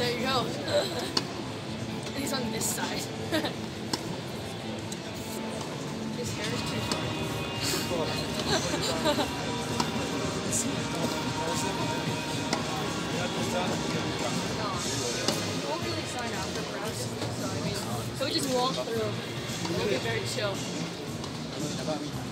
there you go. He's on this side. His hair is too short. No, he won't really sign after press, so I mean, he'll just walk through. It'll be very chill.